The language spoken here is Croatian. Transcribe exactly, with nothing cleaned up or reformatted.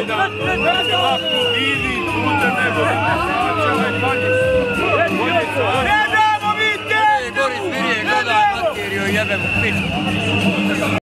jedan, će lako ili putem nego. Ne damo mi te! Gori smirije, gledaj, materio, jebem u pičku.